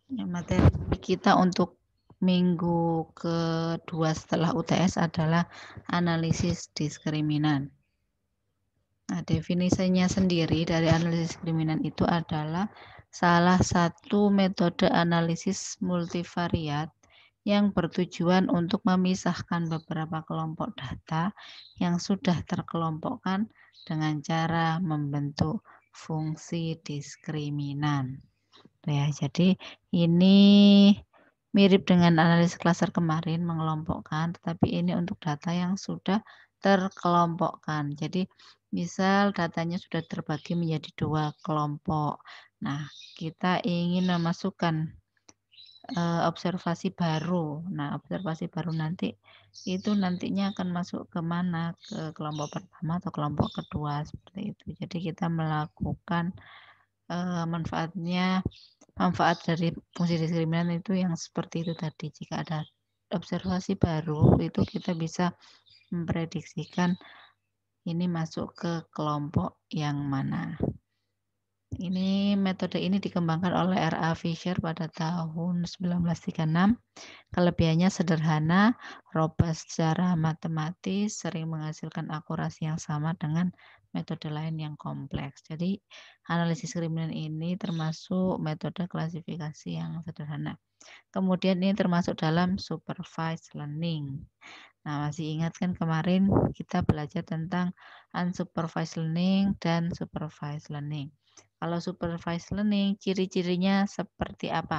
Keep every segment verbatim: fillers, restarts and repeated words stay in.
Materi kita untuk minggu kedua setelah U T S adalah analisis diskriminan. Nah, definisinya sendiri dari analisis diskriminan itu adalah salah satu metode analisis multivariat yang bertujuan untuk memisahkan beberapa kelompok data yang sudah terkelompokkan dengan cara membentuk fungsi diskriminan. Ya, jadi ini mirip dengan analisis klaster kemarin mengelompokkan, tetapi ini untuk data yang sudah terkelompokkan. Jadi misal datanya sudah terbagi menjadi dua kelompok. Nah, kita ingin memasukkan uh, observasi baru. Nah, observasi baru nanti itu nantinya akan masuk ke mana? Ke kelompok pertama atau kelompok kedua seperti itu. Jadi kita melakukan uh, manfaatnya manfaat dari fungsi diskriminan itu yang seperti itu tadi. Jika ada observasi baru itu kita bisa memprediksikan ini masuk ke kelompok yang mana. Ini metode ini dikembangkan oleh R A Fisher pada tahun seribu sembilan ratus tiga puluh enam. Kelebihannya sederhana, robust secara matematis, sering menghasilkan akurasi yang sama dengan metode lain yang kompleks. Jadi analisis diskriminan ini termasuk metode klasifikasi yang sederhana. Kemudian ini termasuk dalam supervised learning. Nah, masih ingat kan kemarin kita belajar tentang unsupervised learning dan supervised learning. Kalau supervised learning, ciri-cirinya seperti apa?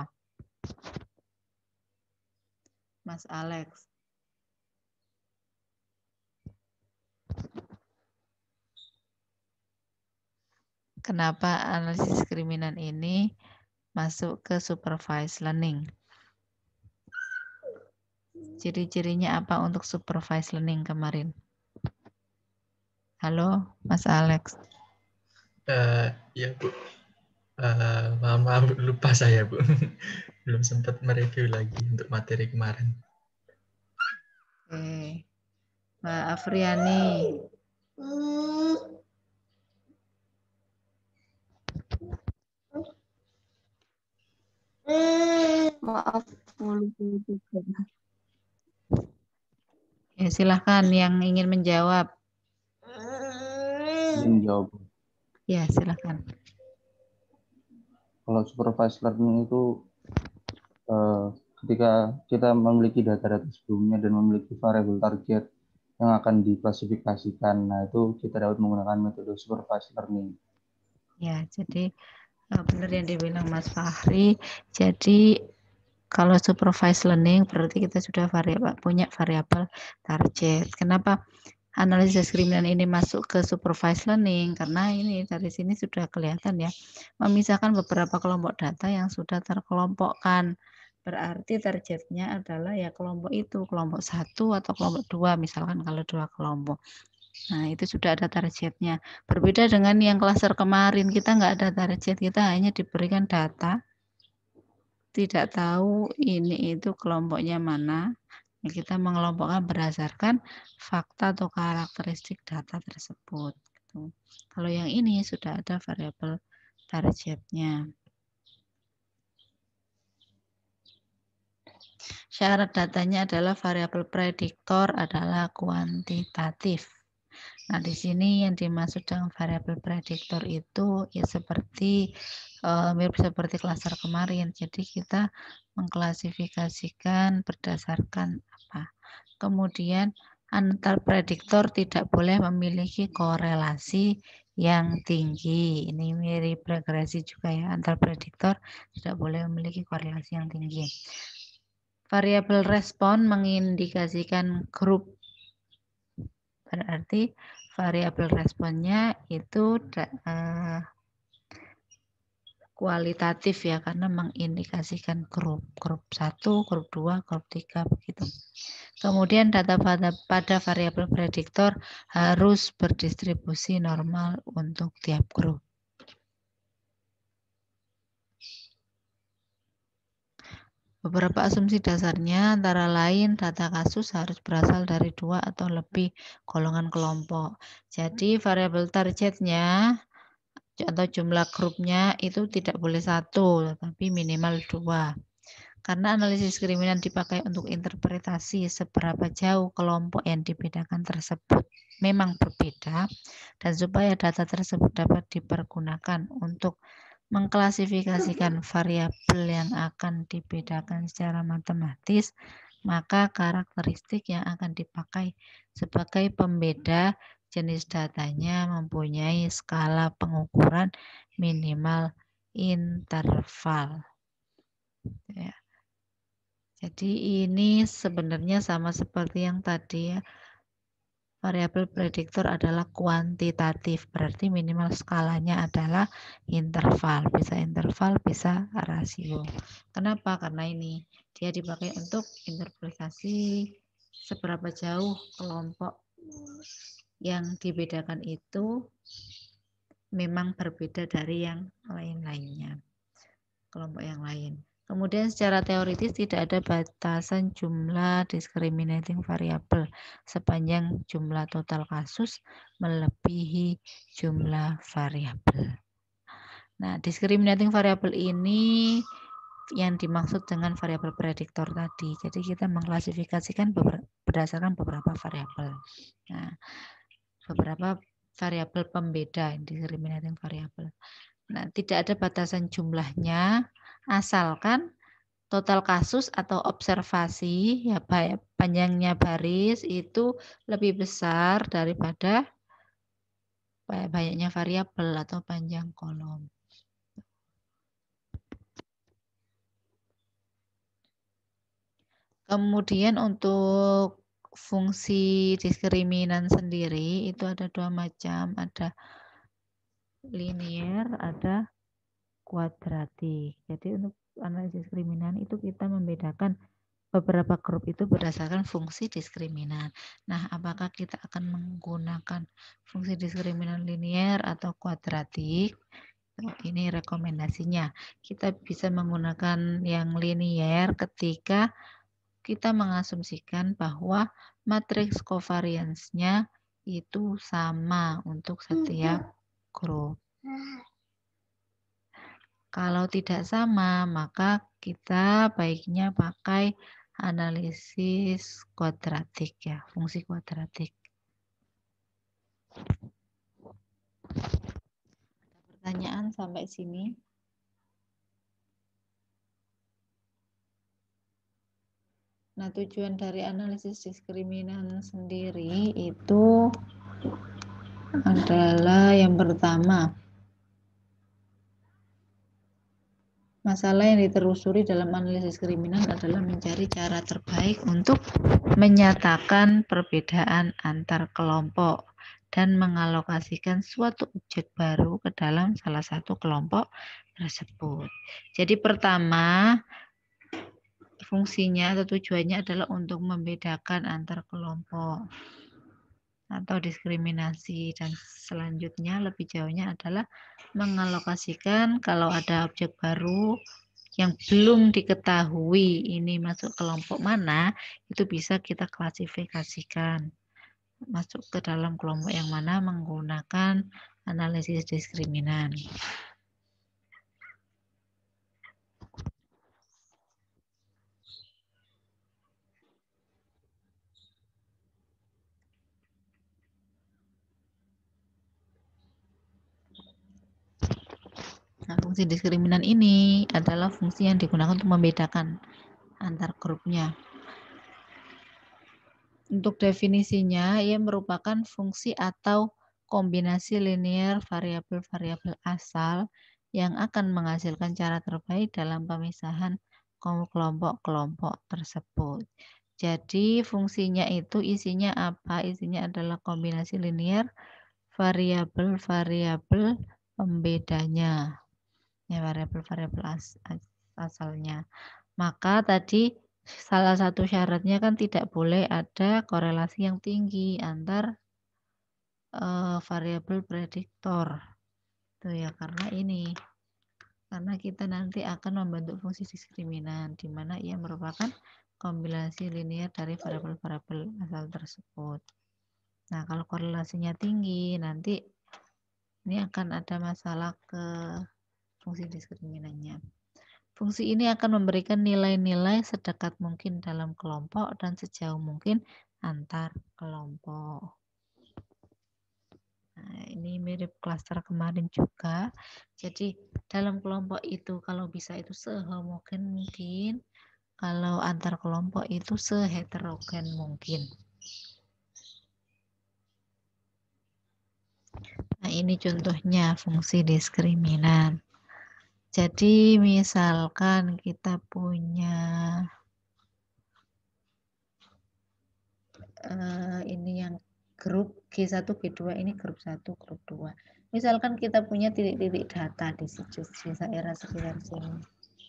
Mas Alex. Kenapa analisis diskriminan ini masuk ke supervised learning? Ciri-cirinya apa untuk supervised learning kemarin? Halo, Mas Alex. Uh, ya Bu, uh, maaf, maaf lupa saya Bu, belum sempat mereview lagi untuk materi kemarin. Oke, Mbak Afriani. Maaf, lupa. Ya, silahkan yang ingin menjawab. Ingin jawab. Ya, silahkan. Kalau supervised learning itu eh, ketika kita memiliki data-data sebelumnya dan memiliki variabel target yang akan diklasifikasikan, nah itu kita dapat menggunakan metode supervised learning. Ya, jadi benar yang dibilang Mas Fahri. Jadi kalau supervised learning berarti kita sudah variabel, punya variabel target. Kenapa analisis diskriminan ini masuk ke supervised learning? Karena ini dari sini sudah kelihatan ya, memisahkan beberapa kelompok data yang sudah terkelompokkan. Berarti targetnya adalah ya kelompok itu, kelompok satu atau kelompok dua, misalkan kalau dua kelompok. Nah, itu sudah ada targetnya. Berbeda dengan yang klaster kemarin, kita nggak ada target, kita hanya diberikan data, tidak tahu ini itu kelompoknya mana. Kita mengelompokkan berdasarkan fakta atau karakteristik data tersebut. Gitu. Kalau yang ini sudah ada variabel targetnya. Syarat datanya adalah variabel prediktor adalah kuantitatif. Nah, di sini yang dimaksud dengan variabel prediktor itu ya seperti uh, mirip seperti klaster kemarin. Jadi kita mengklasifikasikan berdasarkan apa. Kemudian antar prediktor tidak boleh memiliki korelasi yang tinggi. Ini mirip regresi juga ya. Antar prediktor tidak boleh memiliki korelasi yang tinggi. Variabel respon mengindikasikan grup. Berarti variabel responnya itu uh, kualitatif ya, karena mengindikasikan grup grup satu, grup dua, grup tiga begitu. Kemudian data pada, pada variabel prediktor harus berdistribusi normal untuk tiap grup. Beberapa asumsi dasarnya antara lain data kasus harus berasal dari dua atau lebih golongan kelompok. Jadi variabel targetnya atau jumlah grupnya itu tidak boleh satu, tapi minimal dua. Karena analisis diskriminan dipakai untuk interpretasi seberapa jauh kelompok yang dibedakan tersebut memang berbeda, dan supaya data tersebut dapat dipergunakan untuk mengklasifikasikan variabel yang akan dibedakan secara matematis, maka karakteristik yang akan dipakai sebagai pembeda jenis datanya mempunyai skala pengukuran minimal interval. Ya. Jadi ini sebenarnya sama seperti yang tadi ya. Variabel prediktor adalah kuantitatif, berarti minimal skalanya adalah interval. Bisa interval, bisa rasio. Kenapa? Karena ini dia dipakai untuk interpretasi seberapa jauh kelompok yang dibedakan itu memang berbeda dari yang lain-lainnya, kelompok yang lain. Kemudian secara teoritis tidak ada batasan jumlah discriminating variable sepanjang jumlah total kasus melebihi jumlah variabel. Nah, discriminating variable ini yang dimaksud dengan variabel prediktor tadi. Jadi kita mengklasifikasikan berdasarkan beberapa variabel. Nah, beberapa variabel pembeda discriminating variable. Nah, tidak ada batasan jumlahnya, asalkan total kasus atau observasi ya panjangnya baris itu lebih besar daripada banyaknya variabel atau panjang kolom. Kemudian untuk fungsi diskriminan sendiri itu ada dua macam, ada linear, ada kuadratik. Jadi untuk analisis diskriminan itu kita membedakan beberapa grup itu berdasarkan fungsi diskriminan. Nah, apakah kita akan menggunakan fungsi diskriminan linear atau kuadratik? Ini rekomendasinya. Kita bisa menggunakan yang linear ketika kita mengasumsikan bahwa matriks covariance-nya itu sama untuk setiap grup. Kalau tidak sama, maka kita baiknya pakai analisis kuadratik ya, fungsi kuadratik. Ada pertanyaan sampai sini? Nah, tujuan dari analisis diskriminan sendiri itu adalah yang pertama, masalah yang ditelusuri dalam analisis diskriminan adalah mencari cara terbaik untuk menyatakan perbedaan antar kelompok dan mengalokasikan suatu objek baru ke dalam salah satu kelompok tersebut. Jadi pertama, fungsinya atau tujuannya adalah untuk membedakan antar kelompok atau diskriminasi, dan selanjutnya lebih jauhnya adalah mengalokasikan kalau ada objek baru yang belum diketahui ini masuk kelompok mana, itu bisa kita klasifikasikan masuk ke dalam kelompok yang mana menggunakan analisis diskriminan. Nah, fungsi diskriminan ini adalah fungsi yang digunakan untuk membedakan antar grupnya. Untuk definisinya, ia merupakan fungsi atau kombinasi linear variabel-variabel asal yang akan menghasilkan cara terbaik dalam pemisahan kelompok-kelompok tersebut. Jadi fungsinya itu isinya apa? Isinya adalah kombinasi linear variabel-variabel pembedanya. Ya, variabel-variabel as, as, asalnya. Maka tadi salah satu syaratnya kan tidak boleh ada korelasi yang tinggi antar uh, variabel prediktor. Tuh ya, karena ini karena kita nanti akan membentuk fungsi diskriminan di mana ia merupakan kombinasi linear dari variabel-variabel asal tersebut. Nah, kalau korelasinya tinggi nanti Ini akan ada masalah ke fungsi diskriminannya. Fungsi ini akan memberikan nilai-nilai sedekat mungkin dalam kelompok dan sejauh mungkin antar kelompok. Nah, ini mirip klaster kemarin juga. Jadi dalam kelompok itu kalau bisa itu sehomogen mungkin, kalau antar kelompok itu seheterogen mungkin. Nah, ini contohnya fungsi diskriminan. Jadi misalkan kita punya uh, ini yang grup G satu, G dua, ini grup satu, grup dua. Misalkan kita punya titik-titik data di situ di daerah sekitar sini.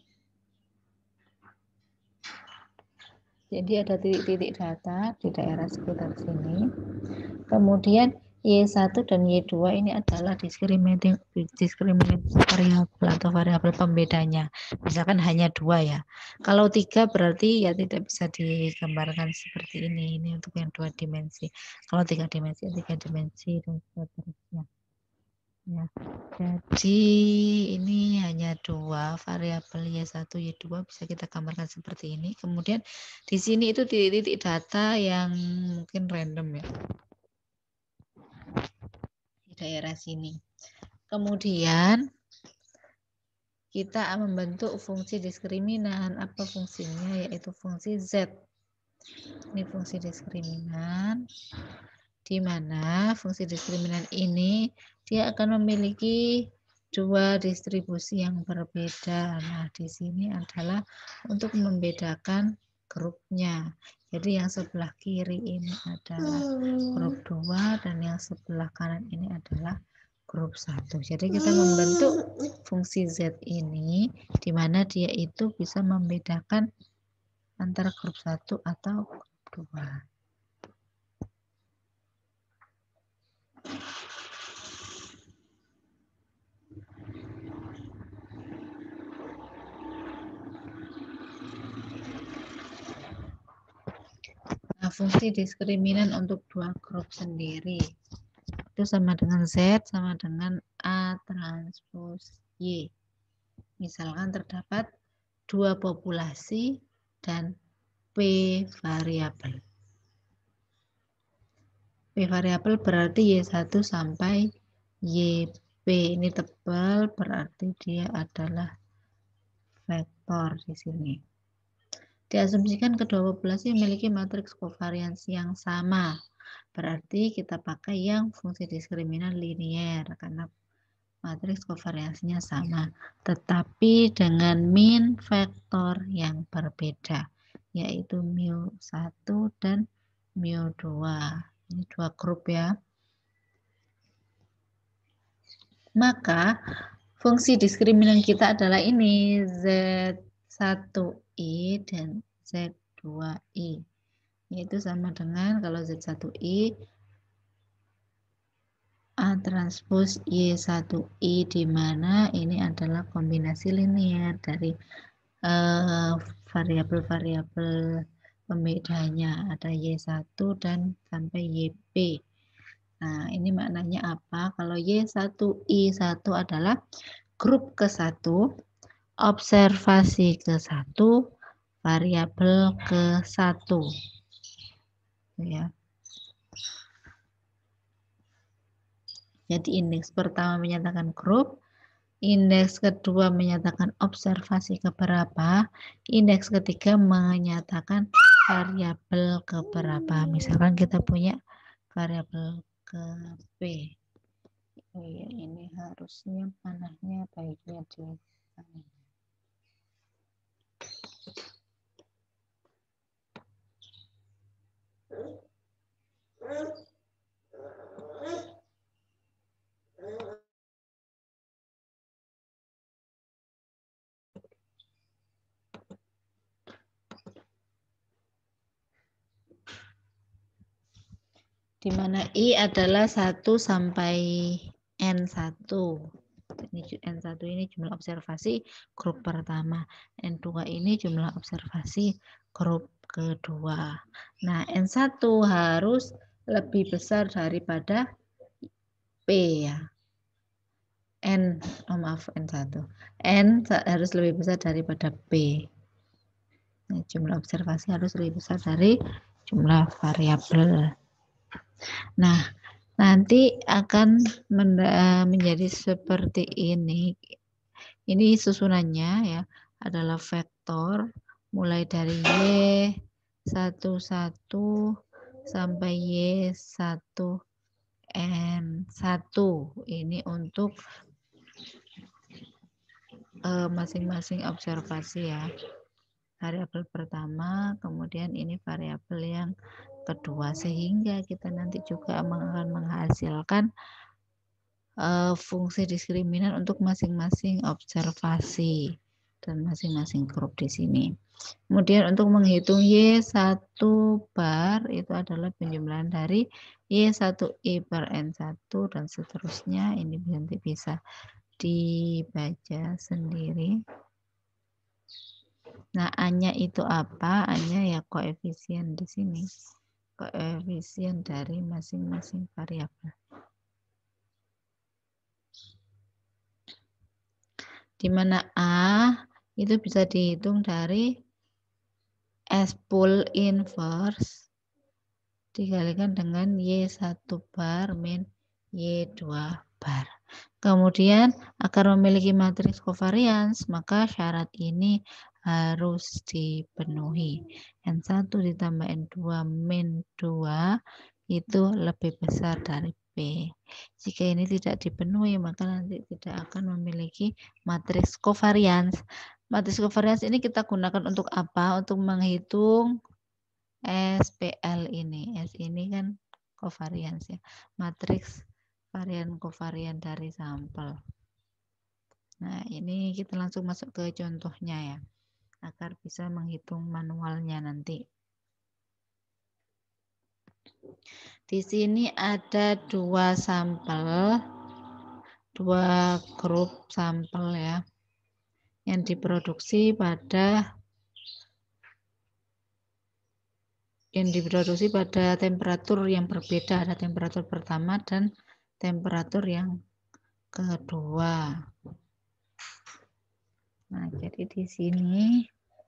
Jadi ada titik-titik data di daerah sekitar sini. Kemudian Y satu dan Y dua ini adalah discriminating discriminating variabel atau variabel pembedanya. Misalkan hanya dua ya. Kalau tiga berarti ya tidak bisa digambarkan seperti ini. Ini untuk yang dua dimensi. Kalau tiga dimensi, tiga dimensi dan seterusnya. Ya. Jadi ini hanya dua variabel Y satu, Y dua bisa kita gambarkan seperti ini. Kemudian di sini itu titik-titik data yang mungkin random ya. Daerah sini. Kemudian kita membentuk fungsi diskriminan. Apa fungsinya? Yaitu fungsi Z. Ini fungsi diskriminan, di mana fungsi diskriminan ini dia akan memiliki dua distribusi yang berbeda. Nah, di sini adalah untuk membedakan grupnya. Jadi yang sebelah kiri ini adalah grup dua dan yang sebelah kanan ini adalah grup satu. Jadi kita membentuk fungsi Z ini di mana dia itu bisa membedakan antara grup satu atau grup dua. Nah, fungsi diskriminan untuk dua grup sendiri itu sama dengan Z sama dengan A transpos Y. Misalkan terdapat dua populasi dan P variabel. P variabel berarti Y satu sampai Y P. Ini tebal berarti dia adalah vektor di sini. Diasumsikan kedua populasi memiliki matriks kovariansi yang sama. Berarti kita pakai yang fungsi diskriminan linier karena matriks kovariansinya sama. Tetapi dengan min vektor yang berbeda, yaitu mu satu dan mu dua. Ini dua grup ya. Maka fungsi diskriminan kita adalah ini Z satu I dan Z dua I. Yaitu sama dengan kalau Z satu I A transpos Y satu I, di mana ini adalah kombinasi linear dari variabel-variabel uh, pembedanya. Ada Y satu dan sampai Y P. Nah, ini maknanya apa? Kalau Y satu I satu adalah grup ke satu, observasi ke satu, variabel ke satu. Ya. Jadi indeks pertama menyatakan grup, indeks kedua menyatakan observasi keberapa, indeks ketiga menyatakan variabel keberapa. Misalkan kita punya variabel ke P. Oh iya, ini harusnya panahnya baiknya di sana. Di mana I adalah satu sampai N satu. Ini N satu ini jumlah observasi grup pertama. N dua ini jumlah observasi grup kedua. Nah, N satu harus lebih besar daripada P ya. N, oh maaf, N satu. N harus lebih besar daripada P. Nah, jumlah observasi harus lebih besar dari jumlah variabel. Nah, nanti akan menjadi seperti ini. Ini susunannya ya, adalah vektor mulai dari Y satu satu sampai Y satu N satu. Ini untuk masing-masing uh, observasi ya. Variabel pertama, kemudian ini variabel yang kedua, sehingga kita nanti juga akan menghasilkan uh, fungsi diskriminan untuk masing-masing observasi dan masing-masing grup di sini. Kemudian untuk menghitung Y satu bar itu adalah penjumlahan dari Y satu I bar N satu dan seterusnya. Ini nanti bisa dibaca sendiri. Nah, A-nya itu apa? A-nya ya koefisien di sini. Koefisien dari masing-masing variabel. Di mana A itu bisa dihitung dari S pool inverse dikalikan dengan Y satu bar min Y dua bar. Kemudian agar memiliki matriks covariance, maka syarat ini harus dipenuhi. N satu ditambah N dua min dua itu lebih besar dari P. Jika ini tidak dipenuhi, maka nanti tidak akan memiliki matriks covariance. Matriks covariance ini kita gunakan untuk apa? Untuk menghitung S P L ini. S ini kan covariance ya. Matriks varian kovarian dari sampel. Nah, ini kita langsung masuk ke contohnya ya, agar bisa menghitung manualnya nanti. Di sini ada dua sampel, dua grup sampel ya, yang diproduksi pada yang diproduksi pada temperatur yang berbeda. Ada temperatur pertama dan temperatur yang kedua. Nah, jadi di sini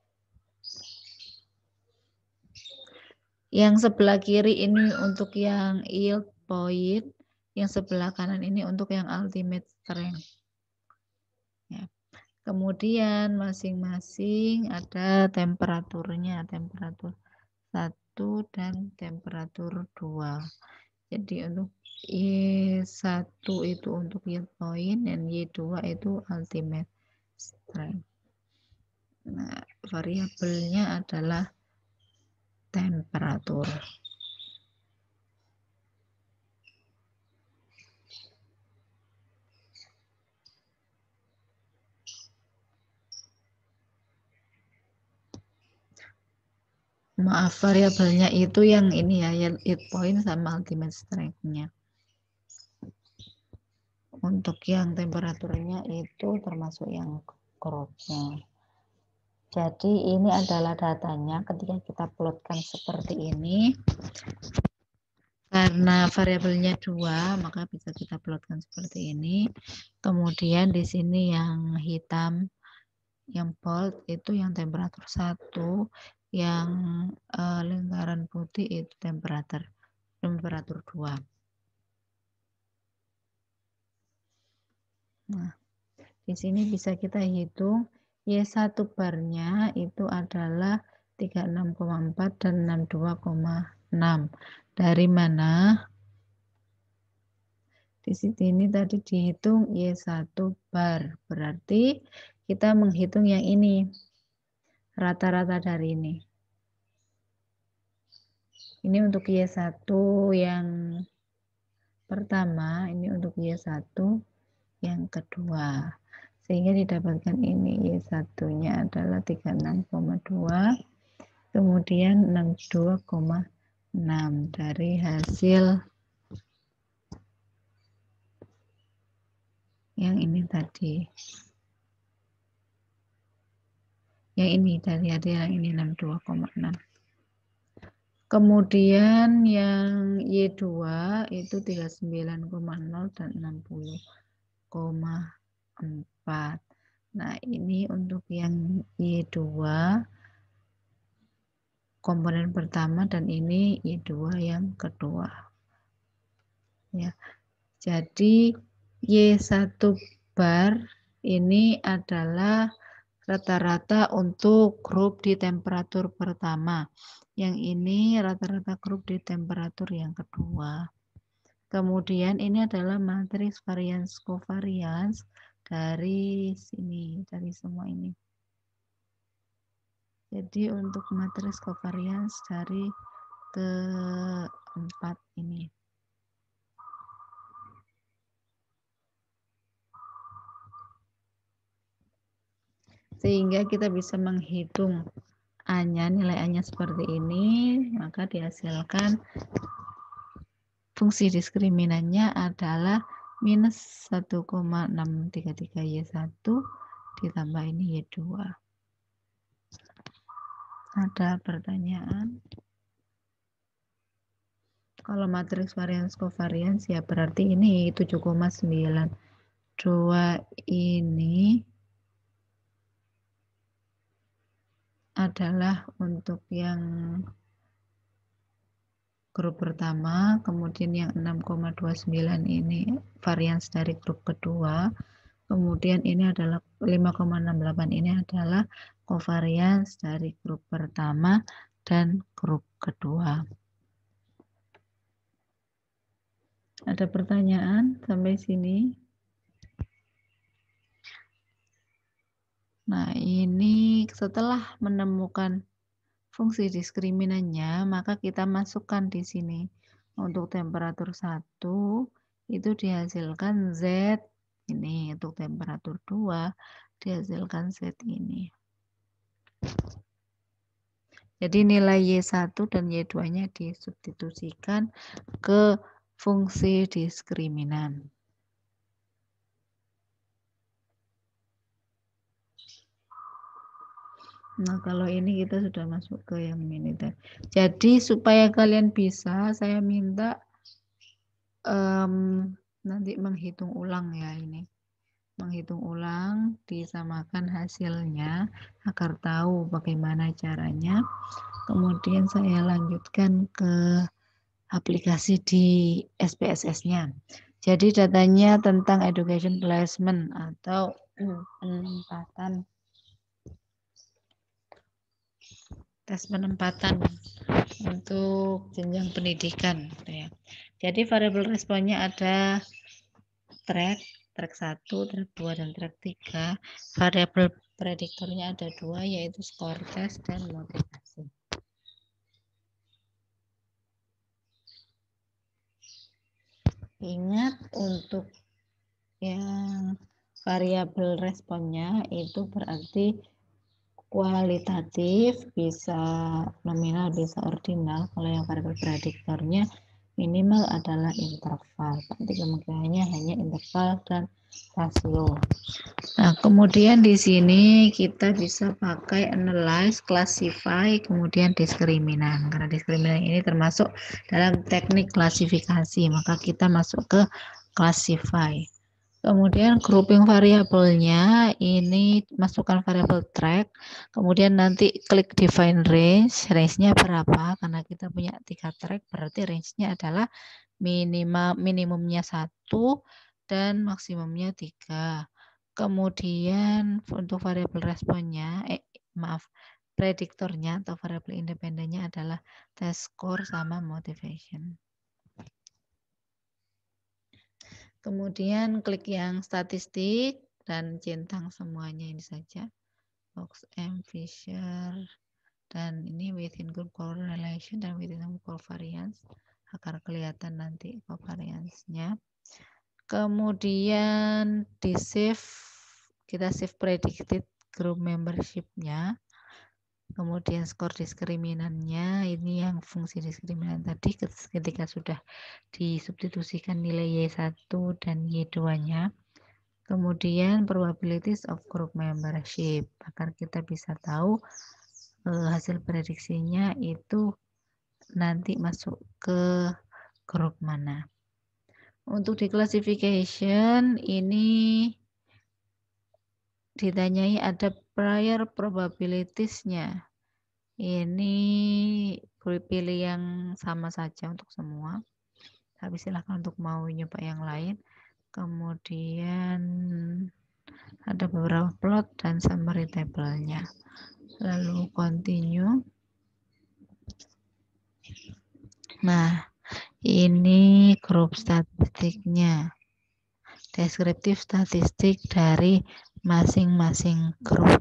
yang sebelah kiri ini untuk yang yield point, yang sebelah kanan ini untuk yang ultimate strength. Ya. Kemudian masing-masing ada temperaturnya, temperatur satu dan temperatur dua. Jadi untuk Y satu itu untuk yield point dan Y dua itu ultimate strength. Nah, variabelnya adalah temperatur. Maaf, variabelnya itu yang ini ya, yield point sama ultimate strength-nya. Untuk yang temperaturnya itu termasuk yang grupnya. Jadi ini adalah datanya ketika kita plotkan seperti ini. Karena variabelnya dua, maka bisa kita plotkan seperti ini. Kemudian di sini yang hitam, yang bold itu yang temperatur satu, yang uh, lingkaran putih itu temperatur temperatur dua. Nah, di sini bisa kita hitung Y satu barnya itu adalah tiga puluh enam koma empat dan enam puluh dua koma enam. Dari mana? Di sini tadi dihitung Y satu bar. Berarti kita menghitung yang ini. Rata-rata dari ini. Ini untuk Y satu yang pertama, ini untuk Y satu yang kedua. Sehingga didapatkan ini Y satu-nya adalah tiga puluh enam koma dua, kemudian enam puluh dua koma enam dari hasil yang ini tadi. Yang ini dari hasil yang ini enam puluh dua koma enam. Kemudian yang Y dua itu tiga puluh sembilan koma nol dan enam puluh koma empat. Nah, ini untuk yang Y dua komponen pertama dan ini Y dua yang kedua. Ya. Jadi Y satu bar ini adalah rata-rata untuk grup di temperatur pertama. Yang ini rata-rata grup di temperatur yang kedua. Kemudian ini adalah matriks varians covariance dari sini, dari semua ini. Jadi untuk matriks covariance dari keempat ini. Sehingga kita bisa menghitung A-nya, nilai A-nya seperti ini, maka dihasilkan fungsi diskriminannya adalah minus satu koma enam tiga tiga Y satu ditambah ini Y dua. Ada pertanyaan? Kalau matriks varians covariance ya berarti ini tujuh koma sembilan dua ini adalah untuk yang grup pertama, kemudian yang enam koma dua sembilan ini varians dari grup kedua, kemudian ini adalah lima koma enam delapan ini adalah covariance dari grup pertama dan grup kedua. Ada pertanyaan sampai sini? Nah, ini setelah menemukan fungsi diskriminannya, maka kita masukkan di sini. Untuk temperatur satu, itu dihasilkan Z ini. Untuk temperatur dua, dihasilkan Z ini. Jadi nilai Y satu dan Y dua-nya disubstitusikan ke fungsi diskriminan. Nah, kalau ini kita sudah masuk ke yang ini. Jadi supaya kalian bisa, saya minta um, nanti menghitung ulang ya ini. Menghitung ulang, disamakan hasilnya agar tahu bagaimana caranya. Kemudian saya lanjutkan ke aplikasi di S P S S-nya. Jadi datanya tentang education placement atau penempatan tes penempatan untuk jenjang pendidikan. Jadi variabel responnya ada track, track satu, track dua, dan track tiga. Variabel prediktornya ada dua, yaitu skor tes dan motivasi. Ingat untuk yang variabel responnya itu berarti kualitatif, bisa nominal, bisa ordinal. Kalau yang variabel prediktornya minimal adalah interval. Nanti kemungkinannya hanya interval dan rasio. Nah, kemudian di sini kita bisa pakai analyze, classify, kemudian diskriminan. Karena diskriminan ini termasuk dalam teknik klasifikasi, maka kita masuk ke classify. Kemudian grouping variabelnya ini masukkan variabel track, kemudian nanti klik define range, range-nya berapa? Karena kita punya tiga track, berarti range-nya adalah minimal minimumnya satu dan maksimumnya tiga. Kemudian untuk variabel responnya, eh maaf, prediktornya atau variabel independennya adalah test score sama motivation. Kemudian klik yang statistik dan centang semuanya ini saja. Box M, Fisher, dan ini within group correlation dan within group covariance agar kelihatan nanti covariance-nya. Kemudian di save, kita save predicted group membership-nya. Kemudian skor diskriminannya, ini yang fungsi diskriminan tadi ketika sudah disubstitusikan nilai Y satu dan Y dua-nya. Kemudian probabilities of group membership, agar kita bisa tahu eh, hasil prediksinya itu nanti masuk ke grup mana. Untuk di classification ini ditanyai ada prior probabilities-nya. Ini pilih yang sama saja untuk semua. Tapi silahkan untuk mau nyoba yang lain. Kemudian ada beberapa plot dan summary table-nya. Lalu continue. Nah, ini grup statistiknya. Deskriptif statistik dari masing-masing grup.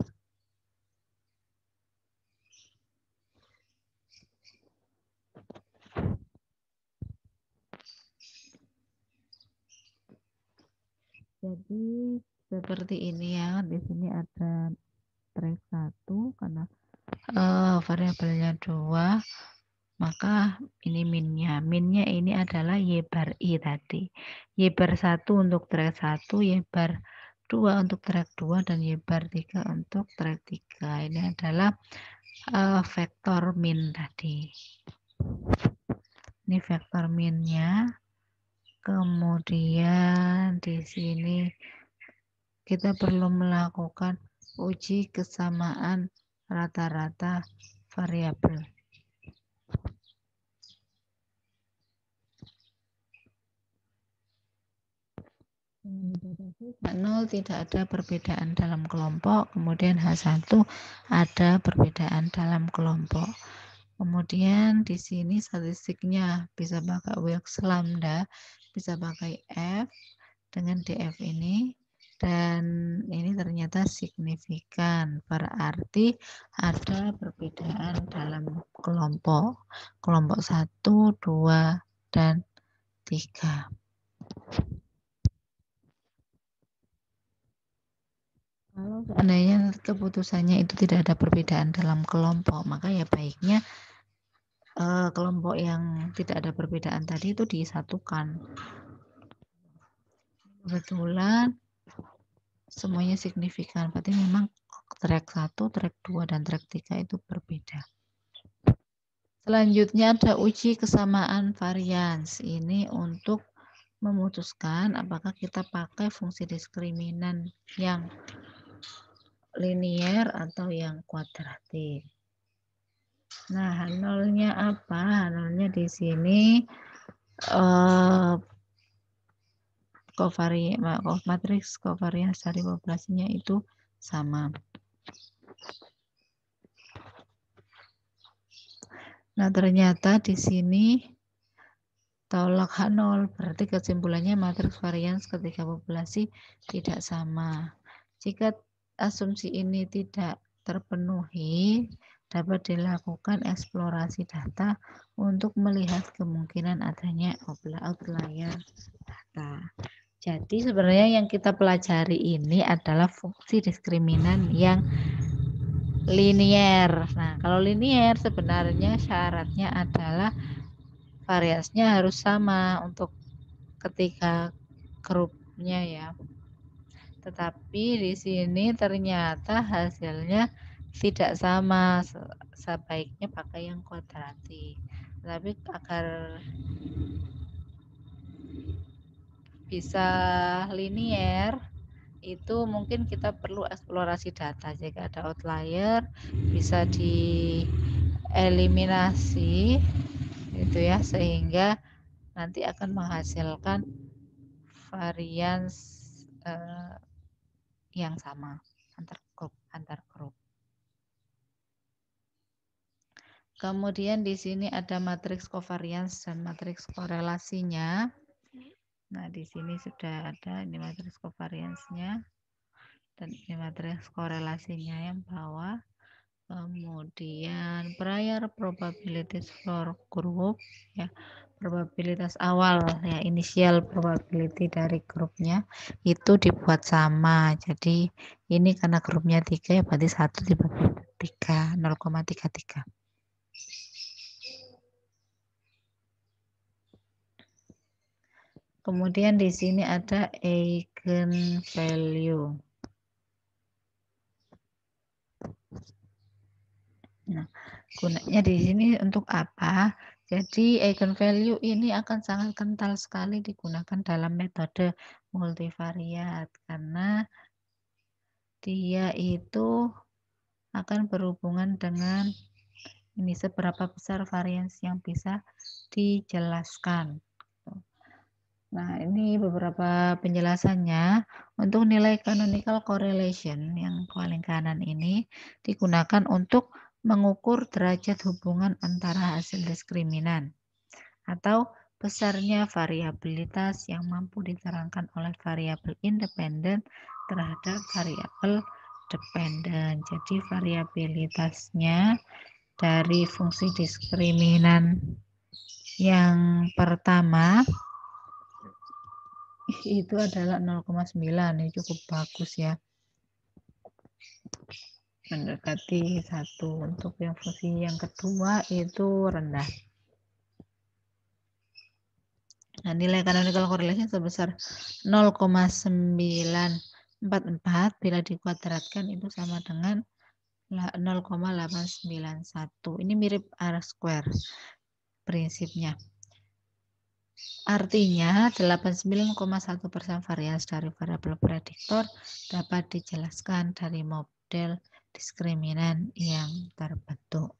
Jadi seperti ini ya. Di sini ada track satu karena uh, variabelnya dua. Maka ini minnya. Minnya ini adalah Y bar I tadi. Y bar satu untuk track satu, Y bar dua untuk track dua, dan Y bar tiga untuk track tiga. Ini adalah uh, vektor min tadi. Ini vektor minnya. Kemudian di sini kita perlu melakukan uji kesamaan rata-rata variabel. H nol tidak ada perbedaan dalam kelompok, kemudian H satu ada perbedaan dalam kelompok. Kemudian di sini statistiknya bisa pakai Wilks lambda, bisa pakai F dengan D F ini, dan ini ternyata signifikan, berarti ada perbedaan dalam kelompok, kelompok satu, dua, dan tiga. Kalau seandainya keputusannya itu tidak ada perbedaan dalam kelompok, maka ya baiknya eh, kelompok yang tidak ada perbedaan tadi itu disatukan. Kebetulan semuanya signifikan, berarti memang track satu, track dua, dan track tiga itu berbeda. Selanjutnya ada uji kesamaan varians. Ini untuk memutuskan apakah kita pakai fungsi diskriminan yang linier atau yang kuadratik. Nah, H nol-nya apa? H nol-nya di sini eh, kovari, matriks kovarians dari populasinya itu sama. Nah, ternyata di sini tolak H nol, berarti kesimpulannya matriks varians ketika populasi tidak sama. Jika asumsi ini tidak terpenuhi, dapat dilakukan eksplorasi data untuk melihat kemungkinan adanya outlier data. Jadi sebenarnya yang kita pelajari ini adalah fungsi diskriminan yang linier. Nah, kalau linier sebenarnya syaratnya adalah variansnya harus sama untuk ketiga grupnya ya. Tetapi di sini ternyata hasilnya tidak sama, sebaiknya pakai yang kuadratik. Tapi agar bisa linier itu mungkin kita perlu eksplorasi data. Jika ada outlier bisa dieliminasi gitu ya, sehingga nanti akan menghasilkan varians eh, yang sama antar grup antar grup. Kemudian di sini ada matriks covariance dan matriks korelasinya. Nah, di sini sudah ada ini matriks covariance-nya dan ini matriks korelasinya yang bawah. Kemudian prior probabilities for group ya, probabilitas awal ya, initial probability dari grupnya itu dibuat sama. Jadi ini karena grupnya tiga ya berarti satu dibagi tiga, nol koma tiga tiga. Kemudian di sini ada eigenvalue. Nah, gunanya di sini untuk apa? Jadi eigenvalue ini akan sangat kental sekali digunakan dalam metode multivariat karena dia itu akan berhubungan dengan ini seberapa besar varians yang bisa dijelaskan. Nah, ini beberapa penjelasannya. Untuk nilai canonical correlation yang paling kanan ini digunakan untuk mengukur derajat hubungan antara hasil diskriminan atau besarnya variabilitas yang mampu diterangkan oleh variabel independen terhadap variabel dependen. Jadi variabilitasnya dari fungsi diskriminan yang pertama itu adalah nol koma sembilan. Ini cukup bagus ya. Mendekati satu. Untuk yang fungsi yang kedua itu rendah. Nah, nilai canonical correlation sebesar nol koma sembilan empat empat bila dikuadratkan itu sama dengan nol koma delapan sembilan satu. Ini mirip R square prinsipnya. Artinya delapan puluh sembilan koma satu persen varians dari variabel prediktor dapat dijelaskan dari model diskriminan yang terbentuk.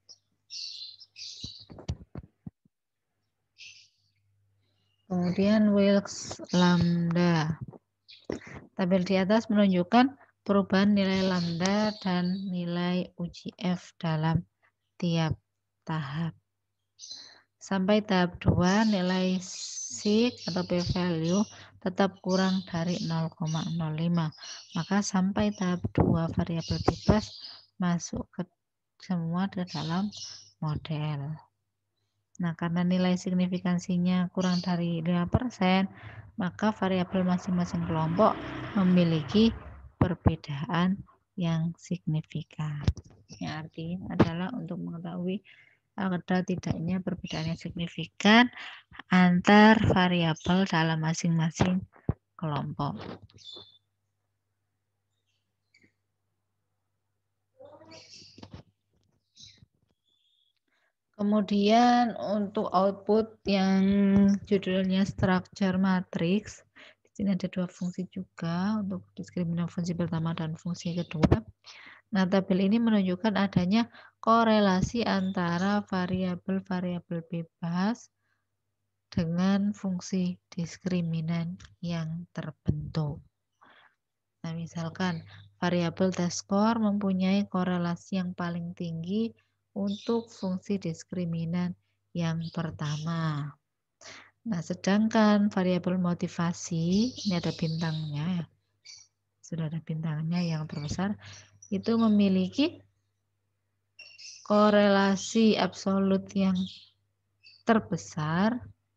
Kemudian Wilks lambda. Tabel di atas menunjukkan perubahan nilai lambda dan nilai U G F dalam tiap tahap. Sampai tahap dua nilai sig atau p-value tetap kurang dari nol koma nol lima. Maka sampai tahap dua variabel bebas masuk ke semua ke dalam model. Nah, karena nilai signifikansinya kurang dari lima persen, maka variabel masing-masing kelompok memiliki perbedaan yang signifikan. Yang artinya adalah untuk mengetahui ada tidaknya perbedaan yang signifikan antar variabel dalam masing-masing kelompok. Kemudian untuk output yang judulnya structure matrix, di sini ada dua fungsi juga untuk diskriminan fungsi pertama dan fungsi kedua. Nah, tabel ini menunjukkan adanya korelasi antara variabel-variabel bebas dengan fungsi diskriminan yang terbentuk. Nah, misalkan variabel t-score mempunyai korelasi yang paling tinggi untuk fungsi diskriminan yang pertama. Nah, sedangkan variabel motivasi, ini ada bintangnya ya, sudah ada bintangnya yang terbesar, itu memiliki korelasi absolut yang terbesar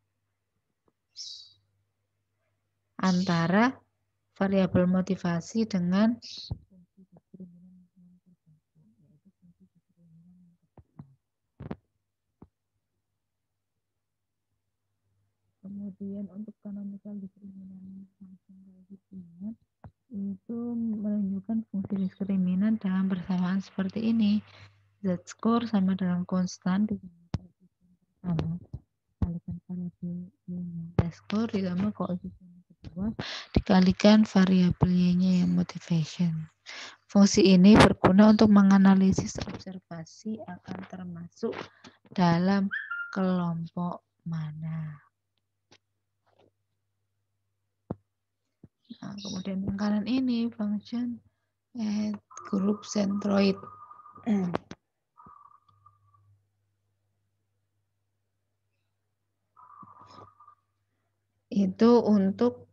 antara variabel motivasi dengan fungsi diskriminan yang terbentuk, yaitu fungsi diskriminan yang kedua. Kemudian untuk canonical diskriminan function coefficient itu menunjukkan fungsi diskriminan dalam persamaan seperti ini. Z-score sama dengan konstan ditambah koefisien pertama dikalikan variabel y-nya Z-score ditambah koefisien kedua dikalikan variabel y-nya yang motivation. Fungsi ini berguna untuk menganalisis observasi akan termasuk dalam kelompok mana. Nah, kemudian yang kanan ini function at group centroid. Itu untuk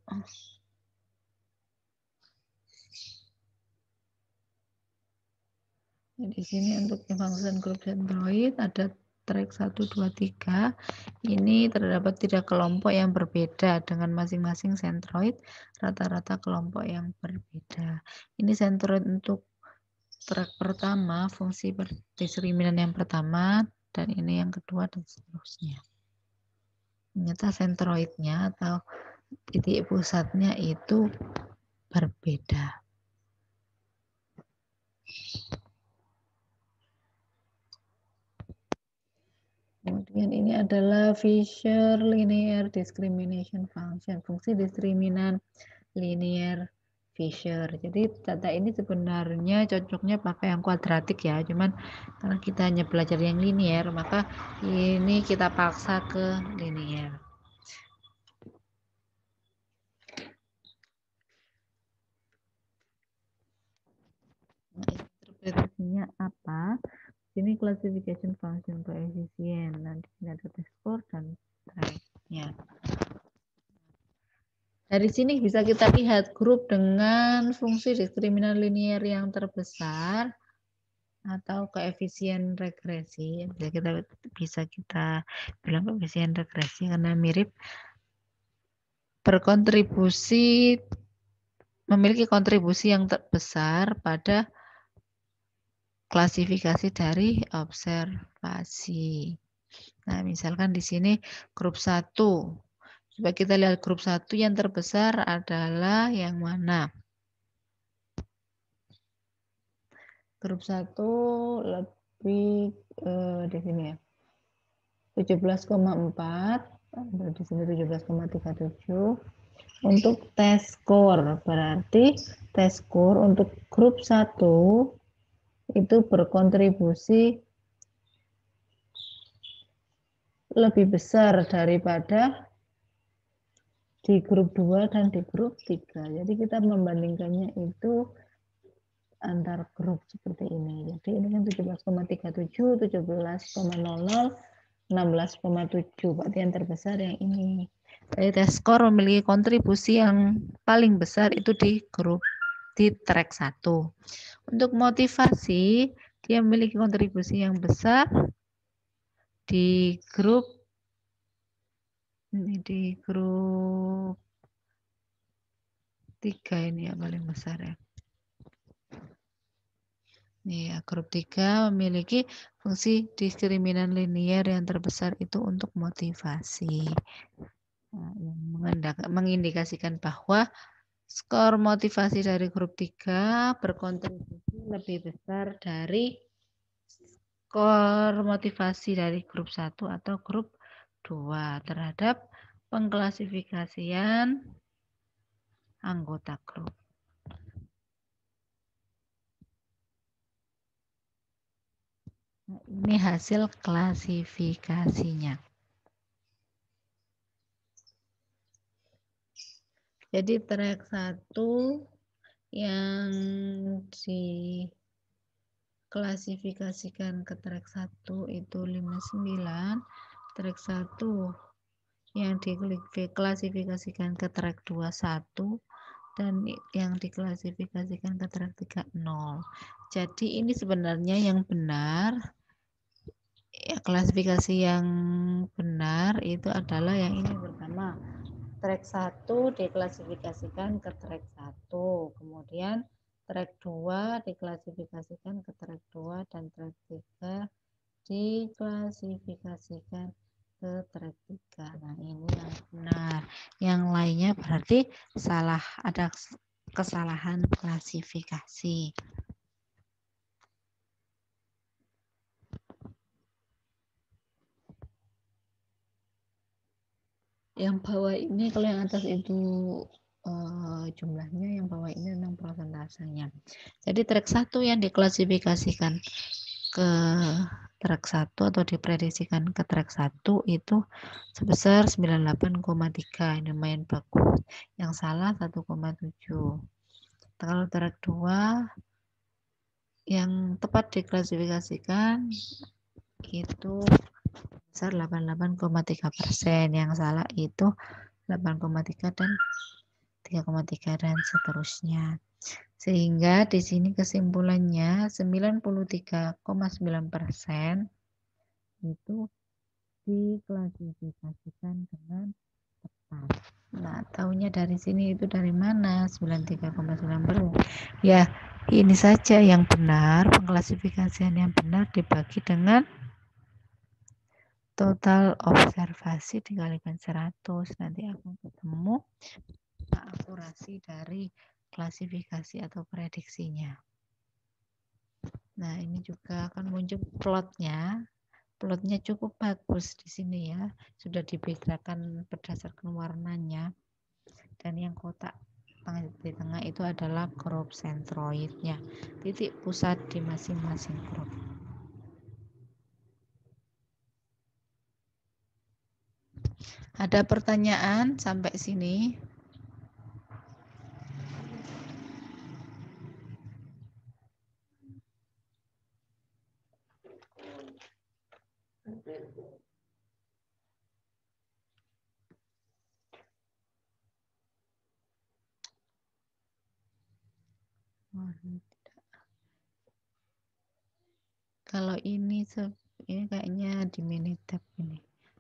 di sini untuk function group centroid ada track satu, dua, tiga. Ini terdapat tiga kelompok yang berbeda dengan masing-masing centroid, rata-rata kelompok yang berbeda. Ini centroid untuk track pertama, fungsi diskriminan yang pertama, dan ini yang kedua, dan seterusnya. Ternyata centroidnya atau titik pusatnya itu berbeda. Kemudian ini adalah Fisher Linear Discrimination Function, fungsi diskriminan linear Fisher. Jadi data ini sebenarnya cocoknya pakai yang kuadratik ya, cuman karena kita hanya belajar yang linear, maka ini kita paksa ke linear. Nah, interpretasinya apa? Ini classification function coefficient. Nanti ada test score dan tracknya. Dari sini bisa kita lihat grup dengan fungsi diskriminan linear yang terbesar atau koefisien regresi. Bisa kita bisa kita bilang koefisien regresi karena mirip, berkontribusi memiliki kontribusi yang terbesar pada klasifikasi dari observasi. Nah, misalkan di sini grup satu. Coba kita lihat grup satu yang terbesar adalah yang mana? Grup satu lebih eh, di sini ya. tujuh belas koma empat, di sini tujuh belas koma tiga tujuh. Untuk test score, berarti test score untuk grup satu itu berkontribusi lebih besar daripada di grup dua dan di grup tiga. Jadi kita membandingkannya itu antar grup seperti ini. Jadi ini kan tujuh belas koma tiga tujuh, tujuh belas koma nol nol, enam belas koma tujuh. Berarti yang terbesar yang ini. Jadi test score memiliki kontribusi yang paling besar itu di grup di track satu. Untuk motivasi, dia memiliki kontribusi yang besar di grup ini di grup tiga ini ya paling besar ya. Ini ya, grup tiga memiliki fungsi diskriminan linear yang terbesar itu untuk motivasi. Nah, yang mengindikasikan bahwa skor motivasi dari grup tiga berkontribusi lebih besar dari skor motivasi dari grup satu atau grup dua terhadap pengklasifikasian anggota grup. Nah, ini hasil klasifikasinya. Jadi track satu yang diklasifikasikan ke track satu itu lima puluh sembilan, track satu yang diklasifikasikan ke track dua puluh satu, dan yang diklasifikasikan ke track tiga puluh nol. Jadi ini sebenarnya yang benar, ya, klasifikasi yang benar itu adalah yang ini pertama. Track satu diklasifikasikan ke track satu, kemudian track dua diklasifikasikan ke track dua, dan track tiga diklasifikasikan ke track tiga. Nah, ini yang benar. Yang lainnya berarti salah, ada kesalahan klasifikasi. Yang bawah ini, kalau yang atas itu uh, jumlahnya, yang bawah ini tentang prosentasenya. Jadi track satu yang diklasifikasikan ke track satu atau diprediksikan ke track satu itu sebesar sembilan puluh delapan koma tiga, ini lumayan bagus. Yang salah satu koma tujuh. Kalau track dua yang tepat diklasifikasikan itu besar delapan puluh delapan koma tiga persen, yang salah itu delapan koma tiga dan tiga koma tiga dan seterusnya. Sehingga di sini kesimpulannya sembilan puluh tiga koma sembilan persen itu diklasifikasikan dengan tepat. Nah, taunya dari sini itu dari mana? sembilan puluh tiga koma sembilan persen. Ya, ini saja yang benar, pengklasifikasian yang benar dibagi dengan total observasi dikalikan seratus, nanti akan ketemu akurasi dari klasifikasi atau prediksinya. Nah, ini juga akan muncul plotnya Plotnya cukup bagus di sini ya. Sudah dibedakan berdasarkan warnanya. Dan yang kotak di tengah itu adalah crop centroidnya. Titik pusat di masing-masing crop. Ada pertanyaan sampai sini? Oh, tidak. Kalau ini ini kayaknya di Minitab ini.